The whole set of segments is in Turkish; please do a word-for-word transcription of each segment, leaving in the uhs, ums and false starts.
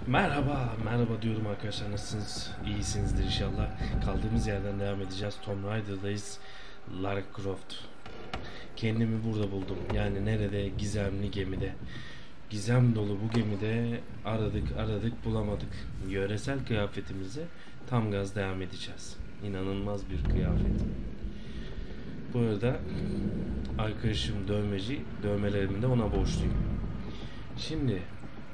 Merhaba, merhaba diyorum arkadaşlar. Nasılsınız? İyisinizdir inşallah. Kaldığımız yerden devam edeceğiz. Tomb Raider'dayız. Lara Croft. Kendimi burada buldum. Yani nerede? Gizemli gemide. Gizem dolu bu gemide aradık aradık bulamadık. Yöresel kıyafetimize tam gaz devam edeceğiz. İnanılmaz bir kıyafet. Bu arada arkadaşım dövmeci, dövmelerimi de ona borçluyum. Şimdi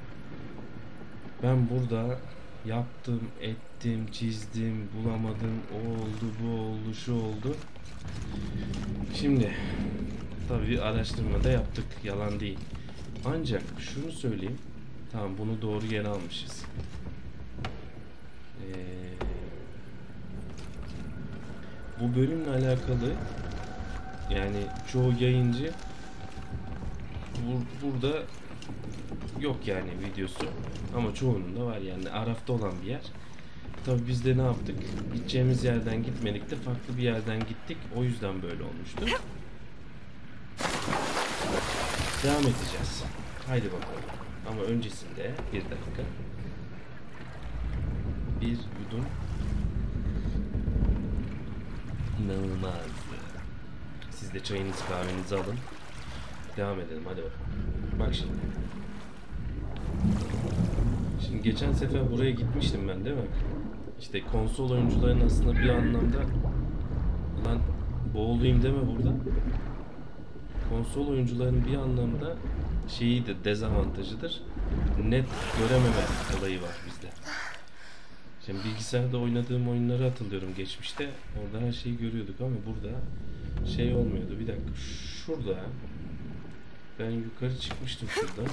ben burada yaptım, ettim, çizdim, bulamadım, o oldu, bu oldu, şu oldu. Şimdi tabii araştırma da yaptık, yalan değil. Ancak şunu söyleyeyim, tamam bunu doğru yere almışız. Ee, bu bölümle alakalı yani çoğu yayıncı bur burada yok yani videosu, ama çoğunun da var yani Araf'ta olan bir yer. Tabi biz de ne yaptık? Gideceğimiz yerden gitmedik de farklı bir yerden gittik. O yüzden böyle olmuştu. Devam edeceğiz. Haydi bakalım. Ama öncesinde bir dakika. Bir yudum. İnanılmaz. Siz de çayınızı kahvenizi alın. Devam edelim hadi bakalım. Bak şimdi. Şimdi geçen sefer buraya gitmiştim ben değil mi? İşte konsol oyuncuların aslında bir anlamda lan boğulayım deme burada. Konsol oyuncuların bir anlamda şeyi de dezavantajıdır. Net görememe olayı var bizde. Şimdi bilgisayarda oynadığım oyunları hatırlıyorum geçmişte. Orada her şeyi görüyorduk ama burada şey olmuyordu. Bir dakika şurada ben yukarı çıkmıştım şurada.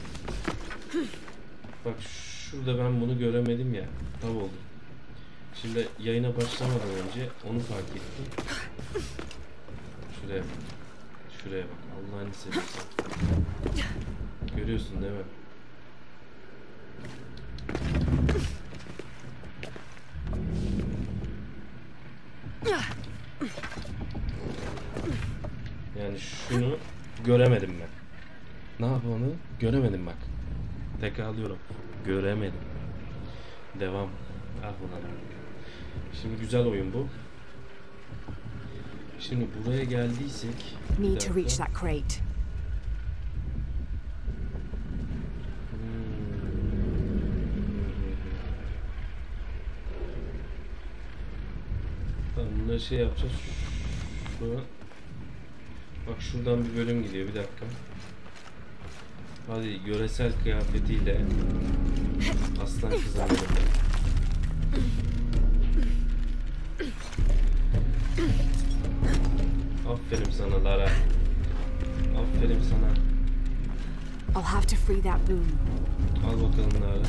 Bak şurada ben bunu göremedim ya. Tav oldu. Şimdi yayına başlamadan önce onu fark ettim. Şuraya bak. Şuraya bak. Allah'ını seversen. Görüyorsun değil mi? Yani şunu göremedim ben. Ne yapalım? Göremedim bak. Tekrarlıyorum. Göremedim. Devam. Ah ulan. Şimdi güzel oyun bu. Şimdi buraya geldiysek need to reach that crate. Tamam, bunları şey yapacağız. Şu, bak şuradan bir bölüm gidiyor, bir dakika. Hadi yöresel kıyafetiyle aslan kızardı. Aferin sana Lara. Aferin sana. I'll have to free that boom. Al bakalım Lara.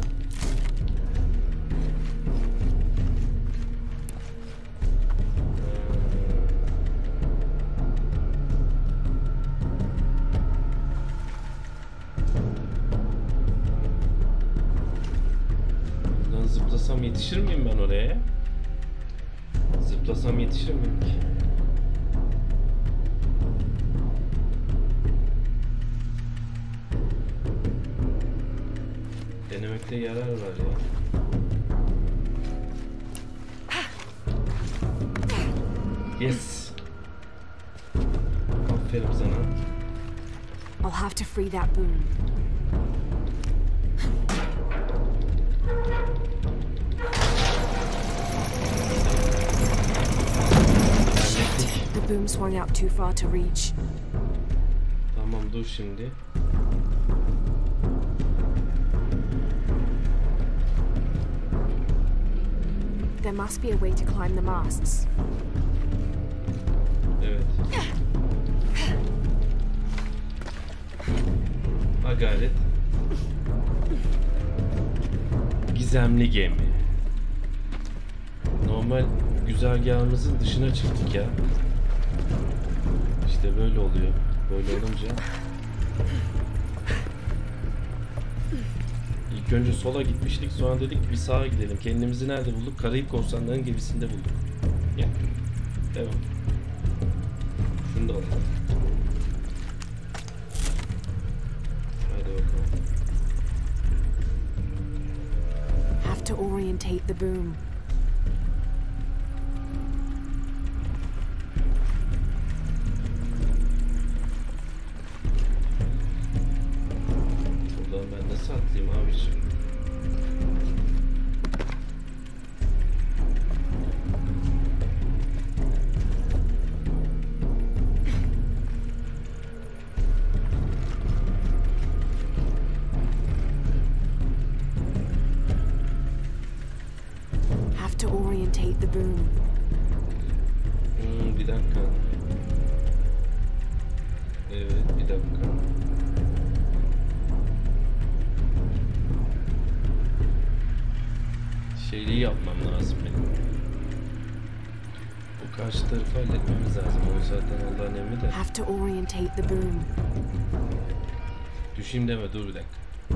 Buradan zıplasam yetişir miyim ben oraya? Zıplasam yetişir miyim ki? Denemekte yarar var ya. Yes. Aferin sana. I'll have to free that boom. The boom swung out too far to reach. Tamam dur şimdi. There must be a way to climb the masts. Evet. Ha gayret. Gizemli gemi. Normal güzergahımızın dışına çıktık ya. İşte böyle oluyor. Böyle olunca. İlk önce sola gitmiştik, sonra dedik bir sağa gidelim. Kendimizi nerede bulduk? Karayip Korsanları'nın gemisinde bulduk. Ya. Devam. Şunu da alalım. Hadi bakalım. to orientate the boom. Buradan ben nasıl atlayayım abiciğim? Have to orientate the boom. Hmm, bir dakika. Evet, bir dakika. Şeyliği yapmam lazım benim. Bu karşı tarafı halletmemiz lazım. O zaten Allah'ın emri de. Have to orientate the boom. Düşeyim deme, dur bir dakika.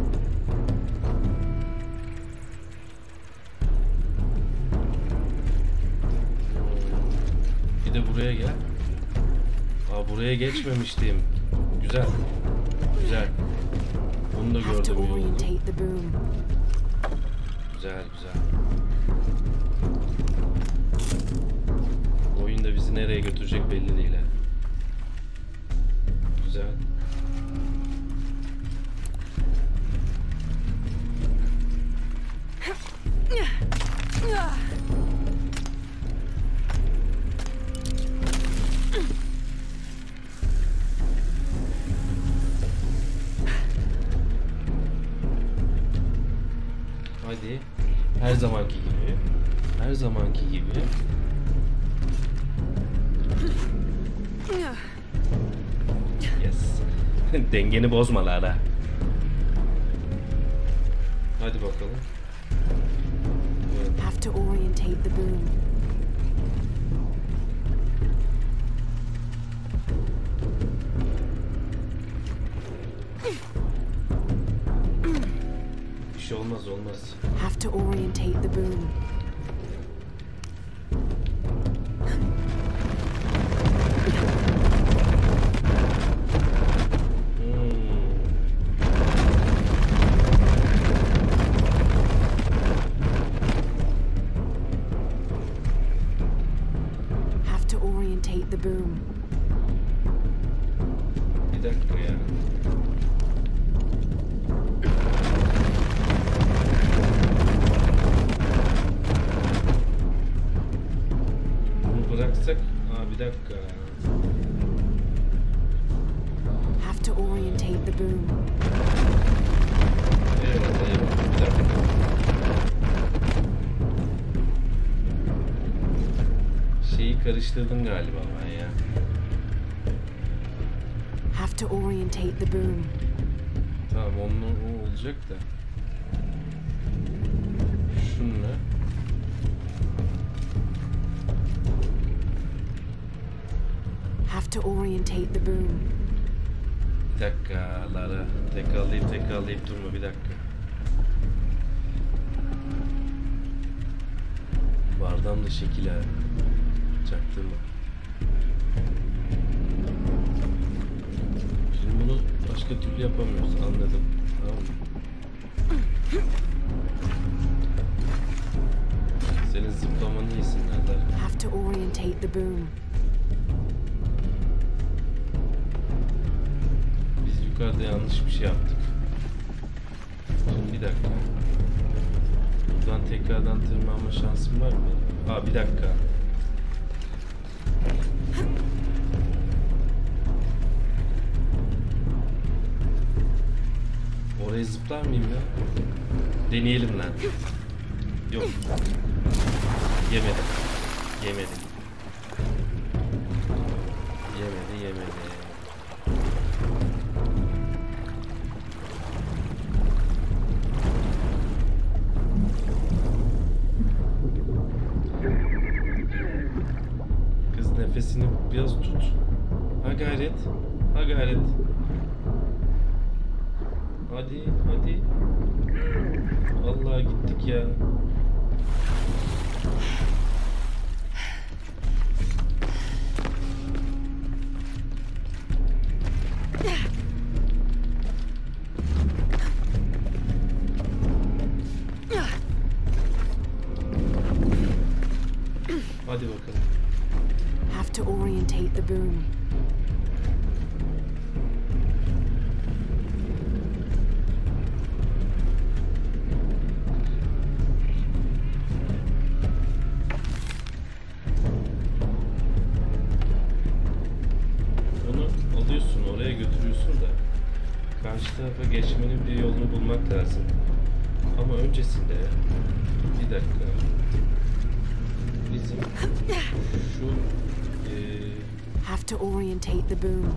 Bir de buraya gel. Aa, buraya geçmemiştim. Güzel. Güzel. Bunu da Have to gördüm. iyi oldu. orientate the boom. Güzel güzel. Oyun da bizi nereye götürecek belli değil ha. Güzel. Hadi. Her zamanki gibi. Her zamanki gibi. Yes. Dengeni bozma Lara. Hadi bakalım. Evet. Have to orientate the boom. Bir şey olmaz olmaz. Have to orientate the boom. Have to orientate the boom. Bir dakika ya. Bunu bıraksak... Aa, bir dakika. Have to orientate the boom. Eyvallah eyvallah. Bir dakika. Şeyi karıştırdım galiba ben ya. Have to orientate the boom. Tamam, onunla o olacak da. Şununla. Have to orientate the boom. Bir dakika Lara. Tekrarlayıp tekrarlayıp durma, bir dakika. Bardağım da şekil ha. Çaktırma. Şimdi bunu başka türlü yapamıyoruz, anladım. Tamam mı? Senin zıplamanı yesinler Lara. Have to orientate the boom. Biz yukarıda yanlış bir şey yaptık. Şimdi bir dakika. Buradan tekrardan tırmanma şansım var mı? Aa, bir dakika. Oraya zıplar mıyım ya? Deneyelim lan. Yok. Yemedim. Yemedim. Yemedi, yemedi. Kız, nefesini biraz tut. Ha gayret. Ha gayret. Hadi, hadi. Vallahi gittik ya. to orientate the boom. Onu alıyorsun, oraya götürüyorsun da karşı tarafa geçmenin bir yolunu bulmak lazım. Ama öncesinde bir dakika, bizim şu eee Have to orientate the boom.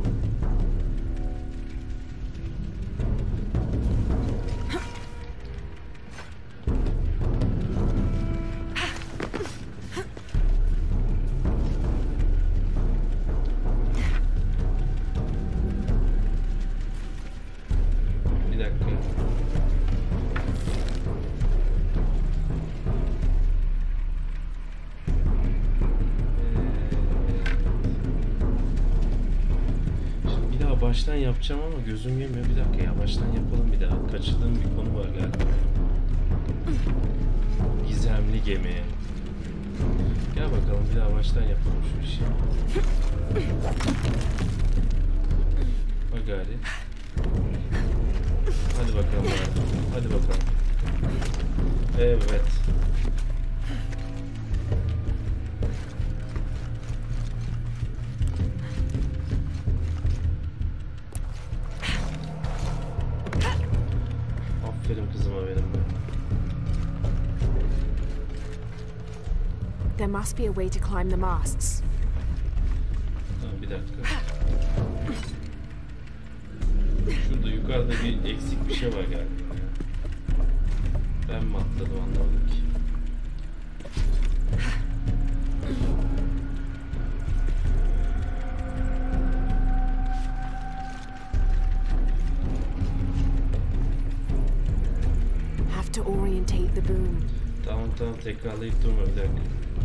bir dakika. Şimdi bir daha baştan yapacağım ama gözüm yemiyor. Bir dakika ya, baştan yapalım bir daha. Kaçırdığım bir konu var galiba. Gizemli gemi. Gel bakalım bir daha baştan yapalım şu işi. Bak gari. Hadi bakalım abi. Hadi bakalım. Evet. Aferin kızıma benim de. There must be a way to climb the masts. Tamam, bir dakika. Şurada yukarıda bir eksik bir şey var galiba. Ben mi atladım anlamadım ki. Have to orientate the boom. Tamam tamam, tekrarlayıp durma bir dakika.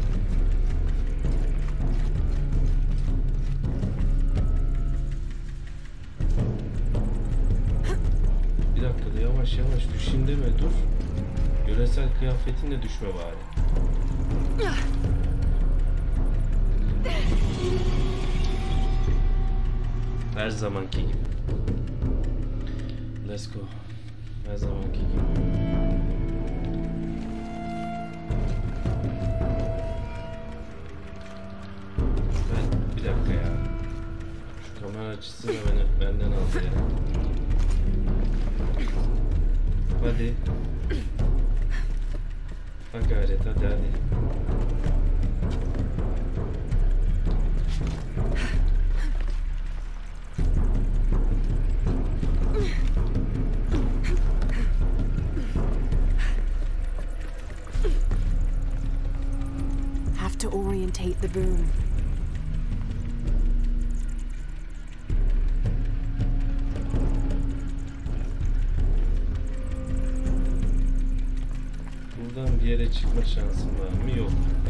Bir dakika da yavaş yavaş düşeyim deme, dur. Yöresel kıyafetinle düşme bari. Her zamanki gibi. Let's go. Her zamanki gibi. Ben bir dakika ya. Şu kamera açısı da beni benden aldı ya. Hadi. Ha gayret, hadi hadi. Have to orientate the boom. Buradan bir yere çıkma şansım var mı? Yok.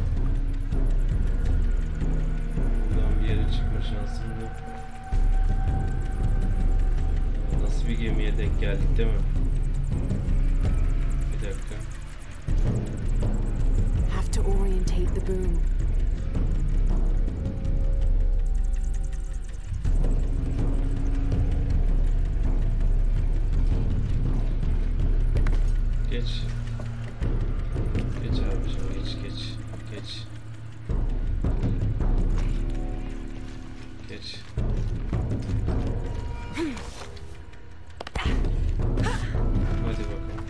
Buradan bir yere çıkma şansım yok. Nasıl bir gemiye denk geldik değil mi? Bir dakika. Have to orientate the boom. Geç. Geç abiciğim, geç geç. Geç. Geç. Hadi bakalım.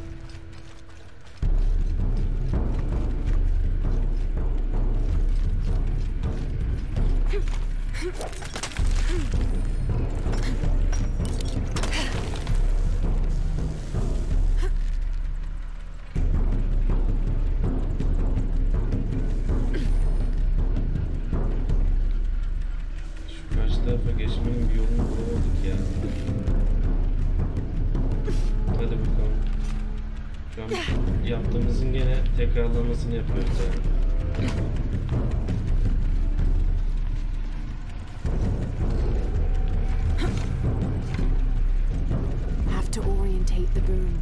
Şu karşı tarafa geçmenin bir yolunu bulamadık ya. Hadi bakalım. Şu an yaptığımızın gene tekrarlamasını yapıyoruz yani. Have to orientate the boom.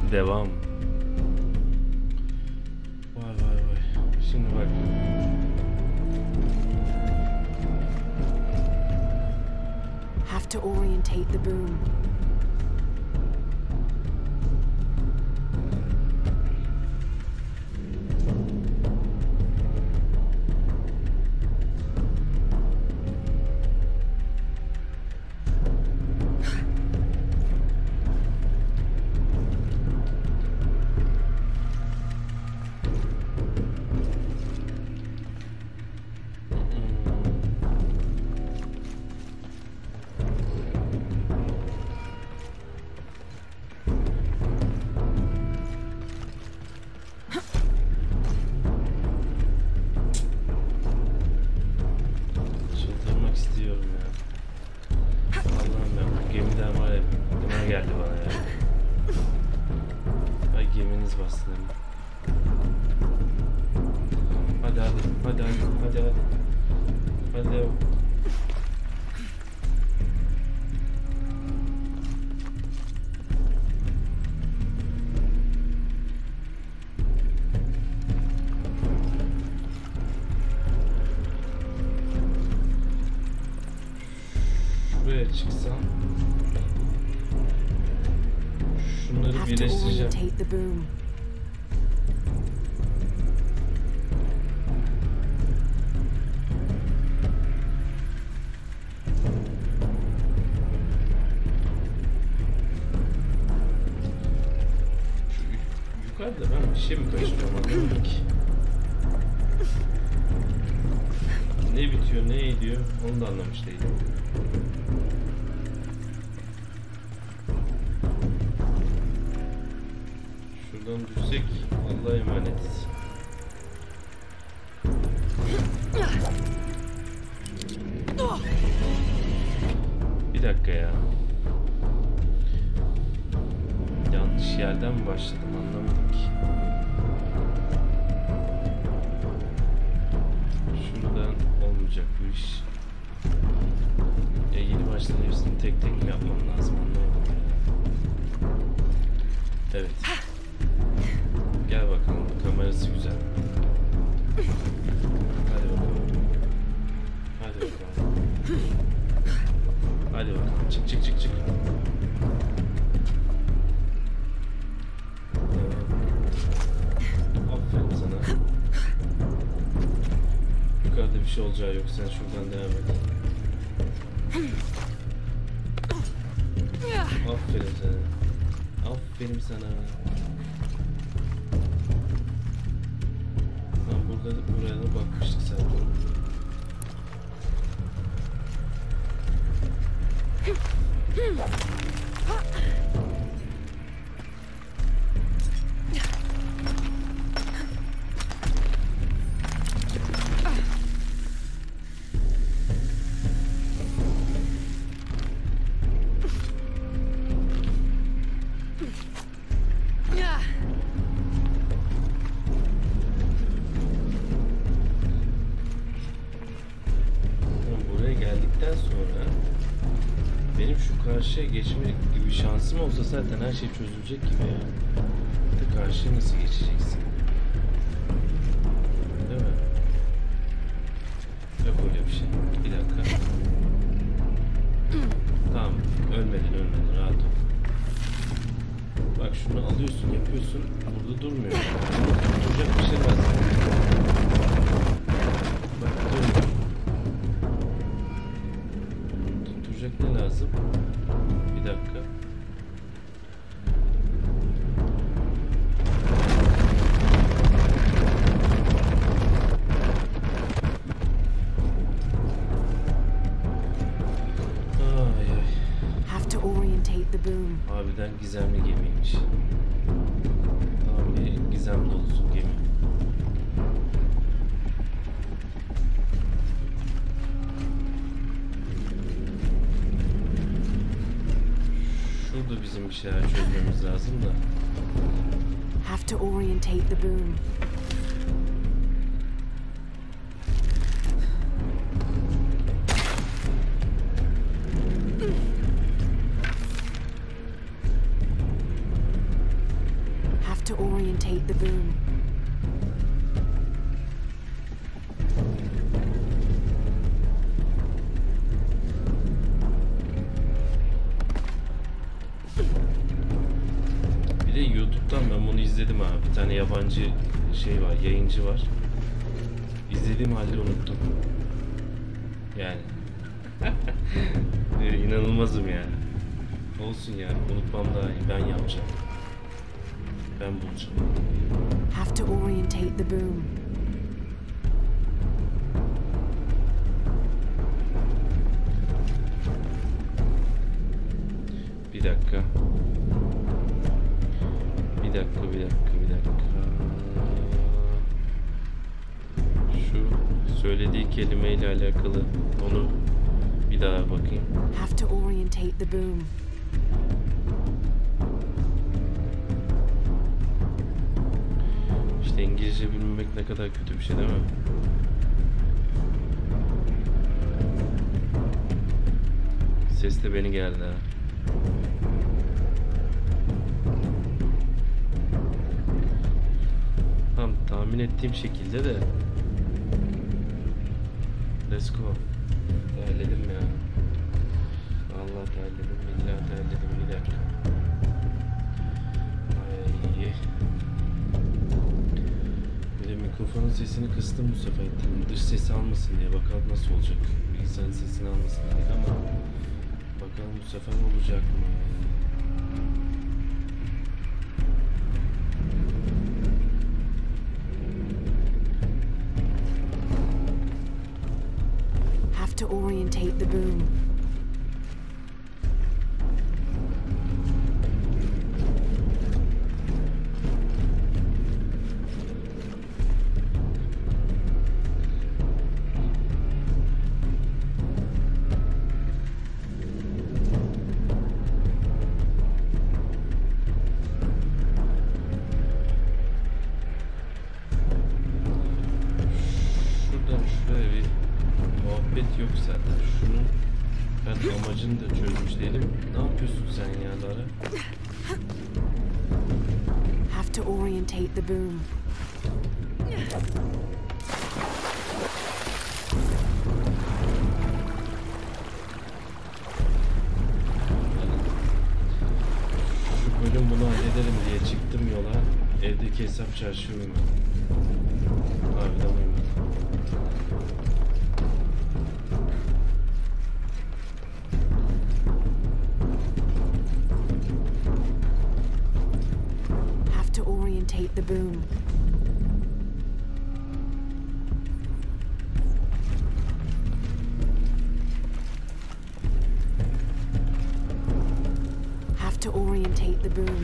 Devam. Vay vay vay. Şimdi bak. Have to orientate the boom. Buraya çıksam şunları birleştireceğim. Şu yukarıda ben bir şey mi kaçırıyorum anlamadım ki. Ne bitiyor, ne ediyor onu da anlamış değilim. Şuradan düşsek Allah'a emanet. Bir dakika ya. Yanlış yerden mi başladım anlamadım ki. Şuradan olmayacak bu iş. Ya yeni baştan hepsini tek tek mi yapmam lazım anlamadım. Evet. Gel bakalım, kamerası güzel. Hadi bakalım. Hadi bakalım. Hadi bakalım, çık çık çık çık. Aferin sana. Yukarıda bir şey olacağı yok, sen şuradan devam et. Aferin sana. Aferin sana. Burada buraya da bakmıştık zaten. Karşıya geçme gibi şansım olsa zaten her şey çözülecek gibi ya. De karşıya nasıl geçeceksin? Değil mi? Yok öyle bir şey. Bir dakika. Tamam. Ölmedin ölmedin. Rahat ol. Bak şunu alıyorsun yapıyorsun. Burada durmuyor. Duracak bir şey lazım. Bak durmuyor. Tutturacak ne lazım? Bir dakika. Ay ay. Have to orientate the boom. Harbiden gizemli gemiymiş. Tam bir gizem dolusu gemi. Şurada bizim bir şeyler çözmemiz lazım da. Have to orientate the boom. to orientate the boom. Bir de YouTube'dan ben bunu izledim abi. Bir tane yabancı şey var, yayıncı var. İzlediğim halde unuttum. Yani. İnanılmazım yani. Olsun yani, unutmam daha iyi. Ben yapacağım. Ben bulacağım. Have to orientate the boom. Bir dakika. Bir dakika, bir dakika, bir dakika. Şu söylediği kelimeyle alakalı onu bir daha bakayım. Have to orientate the boom. İşte İngilizce bilmemek ne kadar kötü bir şey değil mi? Ses de beni geldi ha. Tam tahmin ettiğim şekilde de. Let's go. Terledim ya. Allah terledim, billahi terledim, bir dakika. Ay. Bir de mikrofonun sesini kıstım bu sefer. Dış sesi almasın diye, bakalım nasıl olacak. Bilgisayarın sesini almasın dedik ama bakalım bu sefer olacak mı? Have to orientate the boom. Şuradan şuraya bir muhabbet yok zaten. Şunun ben amacını da çözmüş değilim. Ne yapıyorsun sen ya Lara? Have to orientate the boom. Şu bölüm bunu hallederim diye çıktım yola. Evdeki hesap çarşı uyumadı. Harbiden uyumadı. Have to orientate the boom. Have to orientate the boom.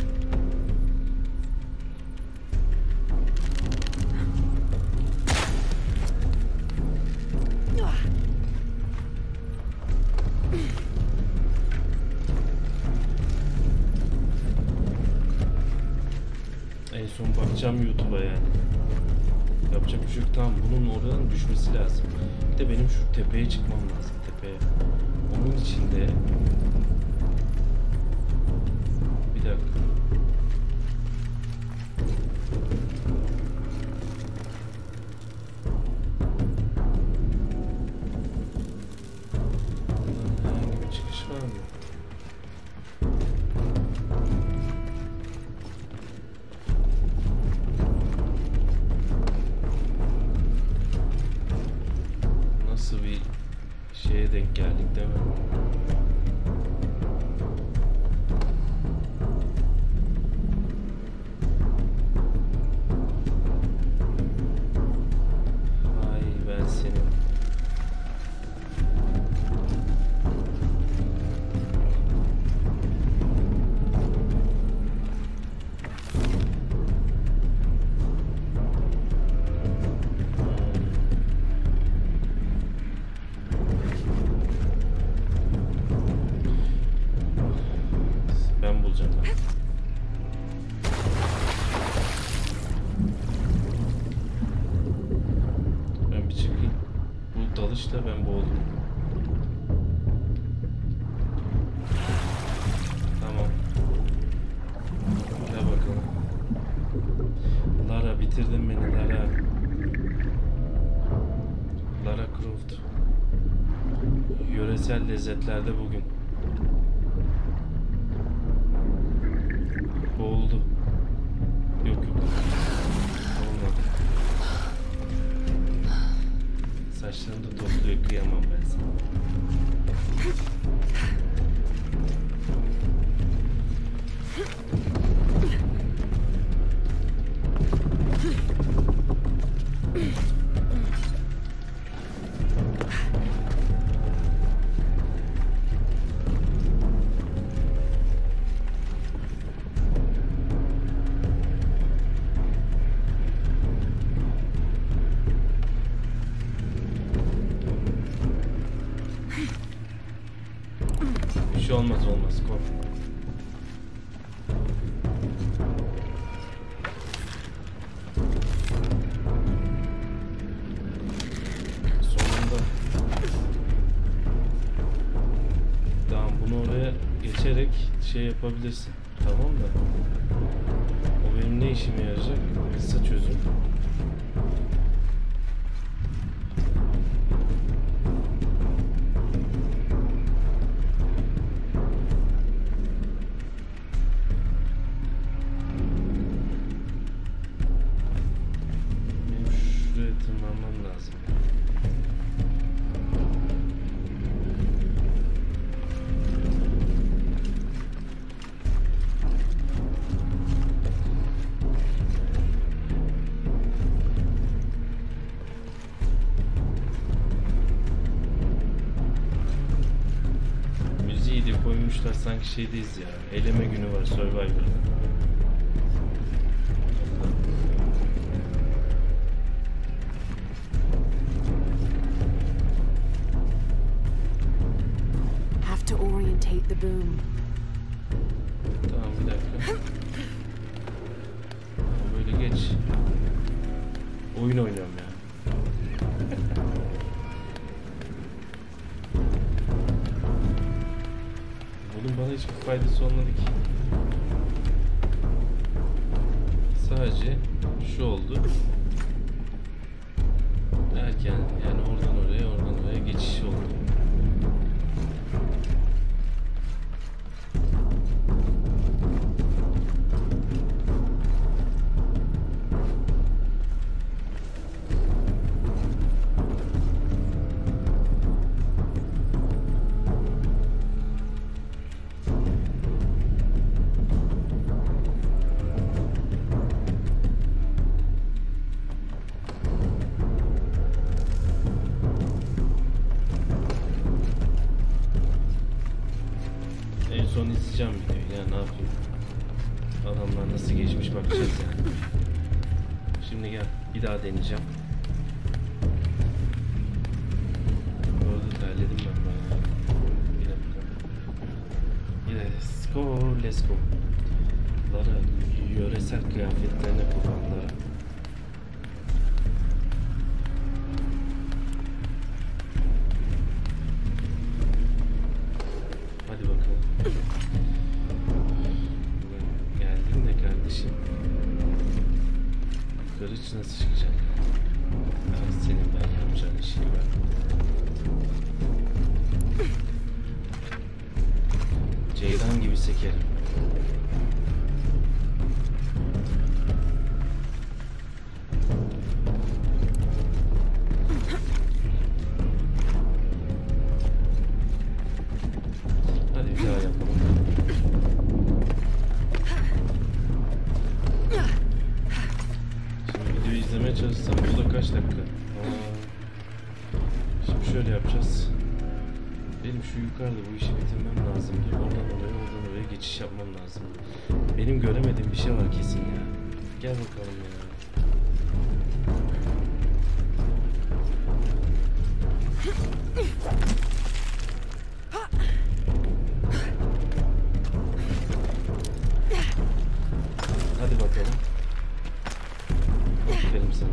En son bakacağım YouTube'a yani. Yapacak bir şey yok. Tamam, bunun oradan düşmesi lazım. Bir de benim şu tepeye çıkmam lazım, tepeye. Onun için de bir dakika. Herhangi bir çıkış var mı? Nasıl bir şeye denk geldik değil mi? Ay ben senin. Ben bulacağım. Ben bir çıkayım. Bu dalışla ben boğuldum. Tamam. Gel bakalım. getirdin beni Lara. Lara Croft. Yöresel lezzetlerde bugün. Boğuldu. Yok yok. Olmadı. Saçlarını da topluyor, kıyamam ben sana. Bir şey olmaz olmaz kork. Sonunda. Tamam, bunu oraya geçerek şey yapabilirsin. Tamam da. O benim ne işime yarayacak? Kısa çözüm. Tırmanmam lazım. Müziği de koymuşlar sanki şeydeyiz ya. Eleme günü var Survivor'da. The boom. Tamam, bir dakika. Böyle geç. Oyun oynuyorum ya. Bunun bana hiçbir faydası olmadı ki. Sadece şu oldu. Erken, yani oradan oraya, oradan oraya geçiş oldu. Son izleyeceğim videoyu ya, ne yapayım, adamlar nasıl geçmiş bakacağız yani. Şimdi gel bir daha deneyeceğim. Orada terledim ben bayağı. Bir dakika. Let's go, let's go. Lara yöresel kıyafetlerine kullandılar. Hadi bakalım. Geldin de kardeşim. Yukarı nasıl çıkacak? Ay, senin ben yapacağın işi var. Ceylan gibi sekerim. Hadi bir daha yapalım. Şimdi videoyu izlemeye çalışsam bu da kaç dakika? Aa, şimdi şöyle yapacağız. Benim şu yukarıda bu işi bitirmem lazım ki oradan oraya oradan oraya geçiş yapmam lazım. Benim göremediğim bir şey var kesin ya. Gel bakalım ya. Hadi bakalım. Aferin sana.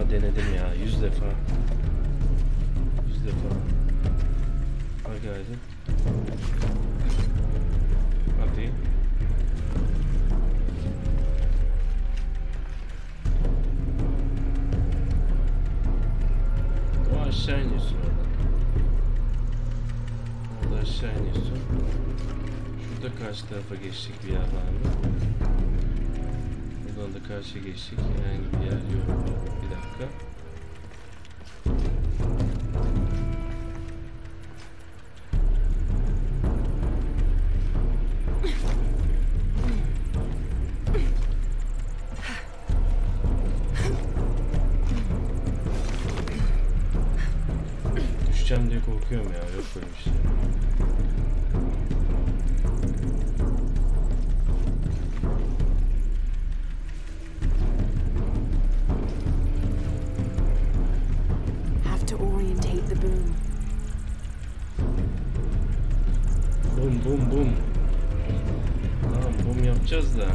defa denedim ya. Yüz defa. Yüz defa. Hadi hadi. Hadi. O aşağı iniyorsun orada. Orada aşağı iniyorsun. Şurada karşı tarafa geçecek bir yer var mı? Buradan da karşıya geçecek herhangi bir yer yok. Bir dakika. Düşeceğim diye korkuyorum ya. Yok böyle bir şey. Have to orientate the boom. Bum bum bum. Tamam bum yapacağız da.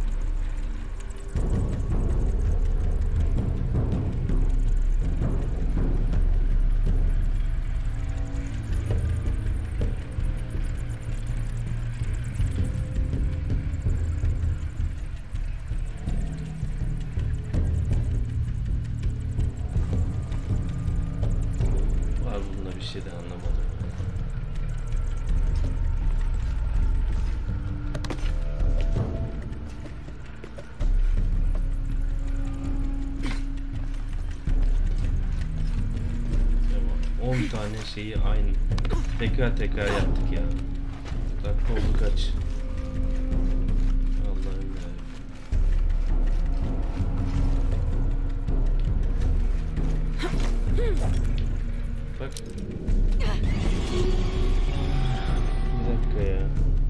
Var bunda bir şey de anlamadım. on tane şeyi aynı tekrar tekrar yaptık ya. Dakika oldu kaç? Allah'ım ya. Bak. Bir dakika ya.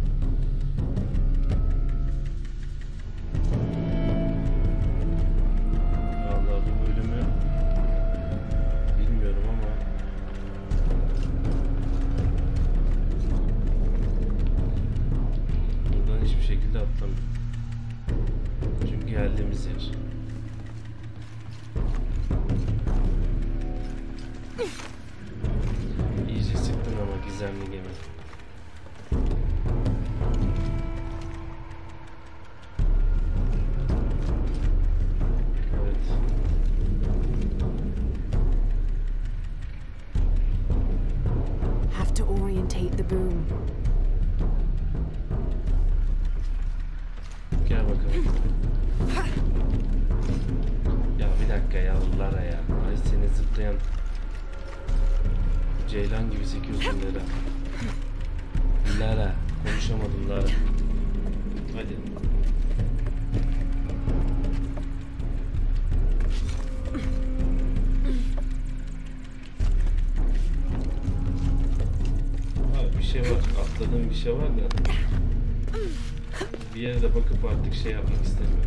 Vallahi bu bölümü bilmiyorum ama buradan hiçbir şekilde atlamıyorum. Çünkü geldiğimiz yer. İyice sıktın ama gizemli gemi. Evet. Have to orientate the boom. Gel bakalım. Ya bir dakika ya Lara ya. Ay seni zıplayan ceylan gibi sekiyorsun Lara. Lara. Konuşamadım Lara. Hadi. Abi bir şey var. Atladığım bir şey var da. Bir yere de bakıp artık şey yapmak istemiyorum.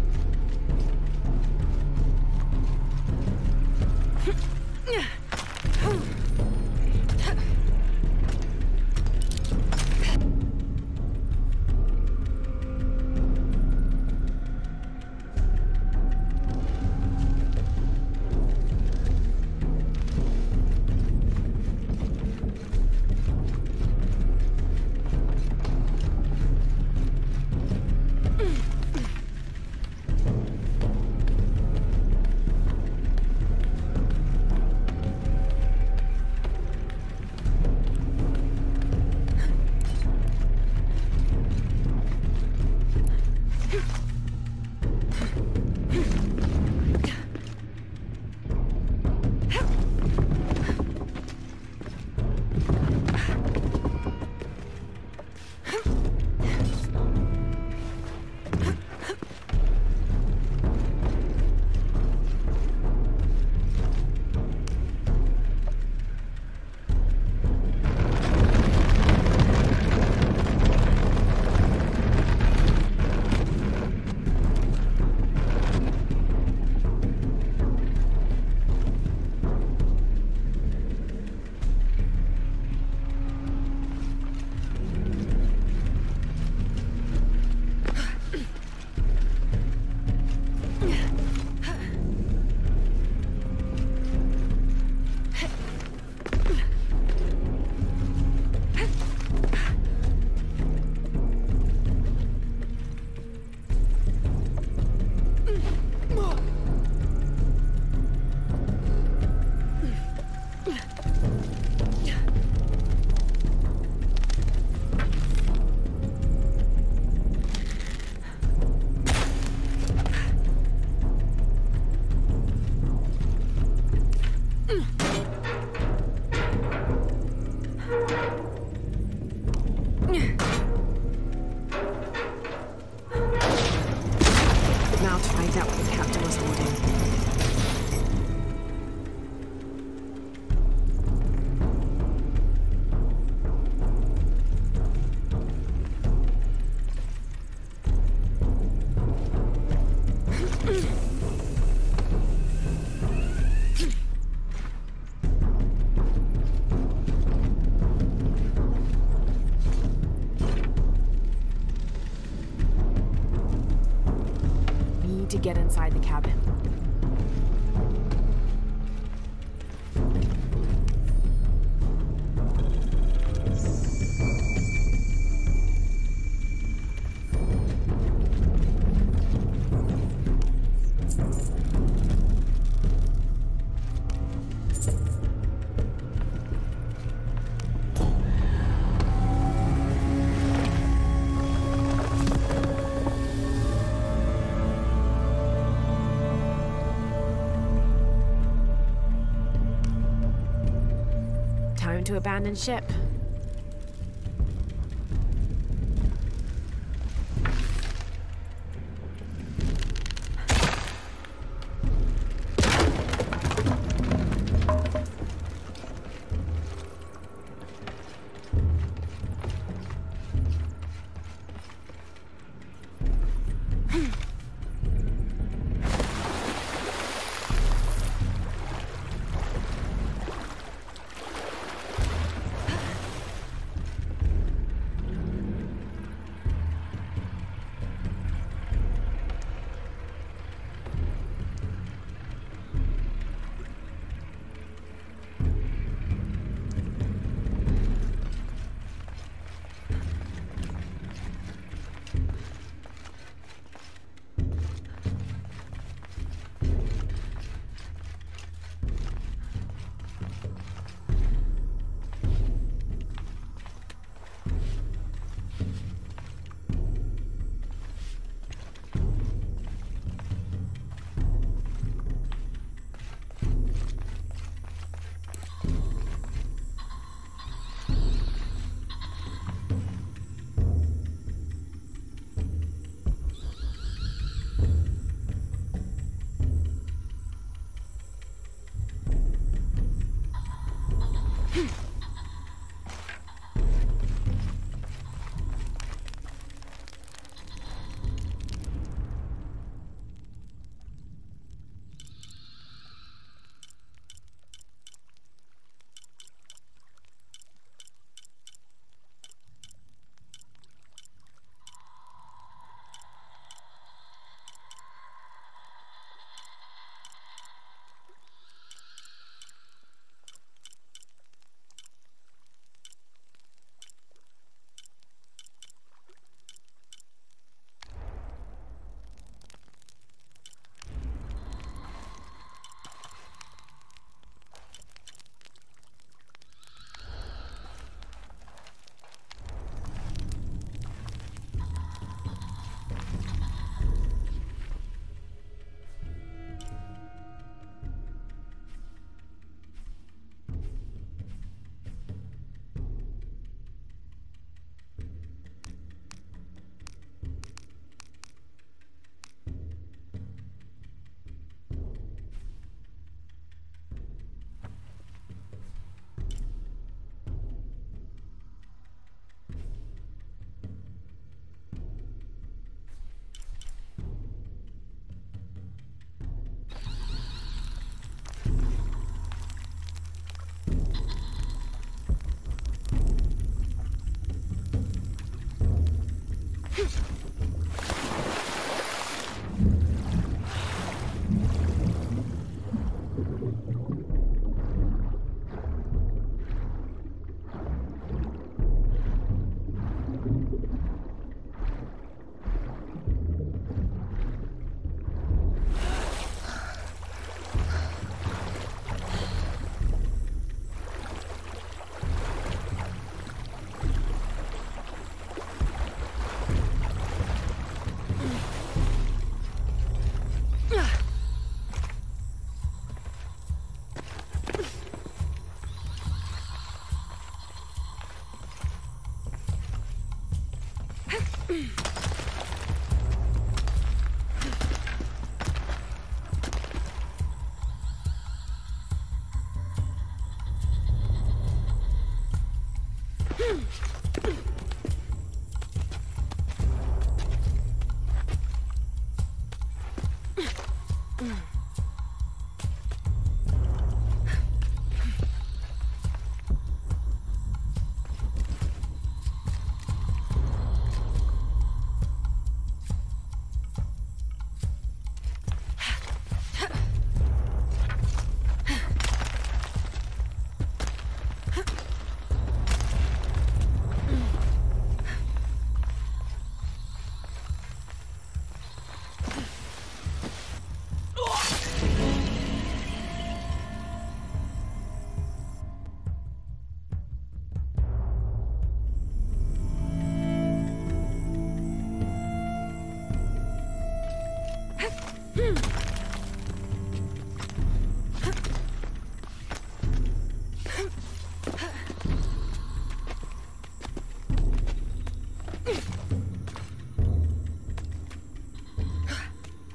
to find out what the captain was holding. Need to get inside the cabin. Time to abandon ship.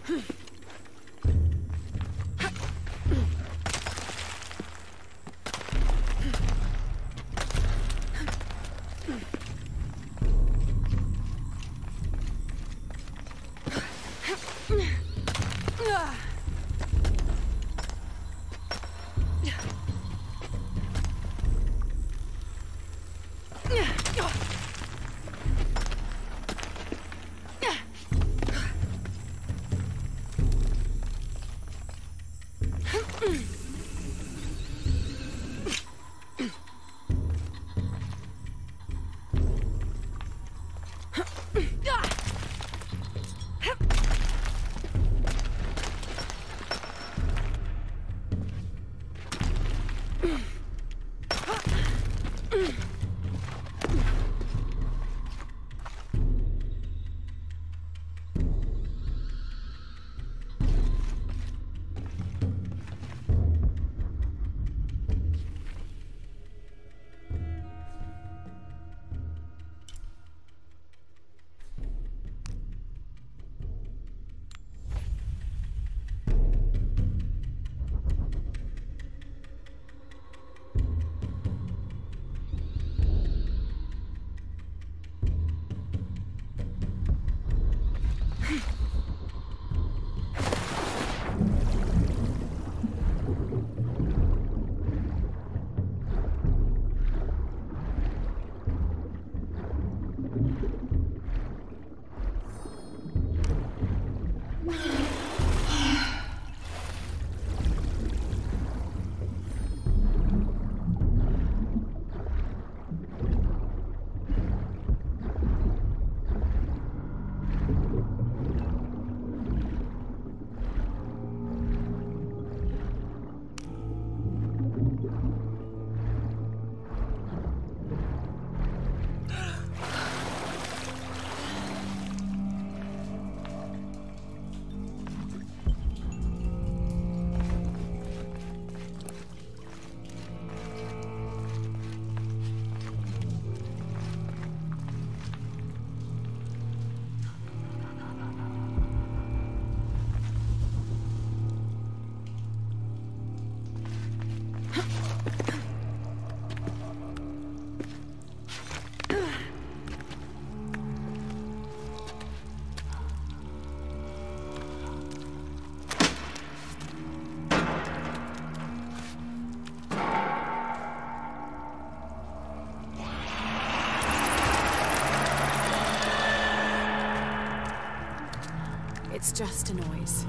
It's just a noise.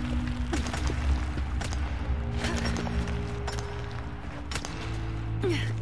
Yeah.